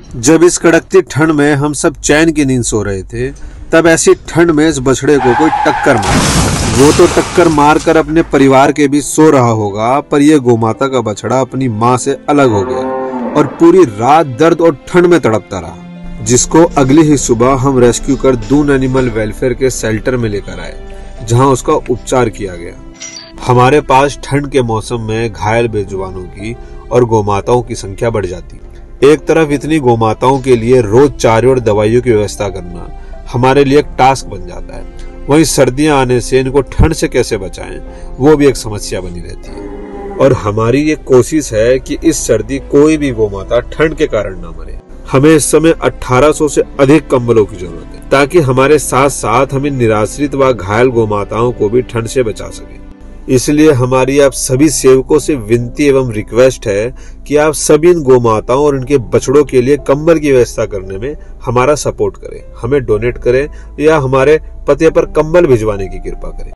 जब इस कड़कती ठंड में हम सब चैन की नींद सो रहे थे, तब ऐसी ठंड में इस बछड़े को कोई टक्कर मार। वो तो टक्कर मार कर अपने परिवार के बीच सो रहा होगा, पर यह गोमाता का बछड़ा अपनी माँ से अलग हो गया और पूरी रात दर्द और ठंड में तड़पता रहा, जिसको अगली ही सुबह हम रेस्क्यू कर दून एनिमल वेलफेयर के शेल्टर में लेकर आए, जहाँ उसका उपचार किया गया। हमारे पास ठंड के मौसम में घायल बेजुबानों की और गोमाताओं की संख्या बढ़ जाती। एक तरफ इतनी गोमाताओं के लिए रोज चारे और दवाइयों की व्यवस्था करना हमारे लिए एक टास्क बन जाता है, वहीं सर्दियां आने से इनको ठंड से कैसे बचाएं, वो भी एक समस्या बनी रहती है। और हमारी ये कोशिश है कि इस सर्दी कोई भी गोमाता ठंड के कारण ना मरे। हमें इस समय 1800 से अधिक कंबलों की जरूरत है, ताकि हमारे साथ साथ हम इन निराश्रित व घायल गोमाताओं को भी ठंड से बचा सकें। इसलिए हमारी आप सभी सेवकों से विनती एवं रिक्वेस्ट है कि आप सभी इन गोमाताओं और इनके बछड़ों के लिए कंबल की व्यवस्था करने में हमारा सपोर्ट करें, हमें डोनेट करें या हमारे पते पर कंबल भिजवाने की कृपा करें।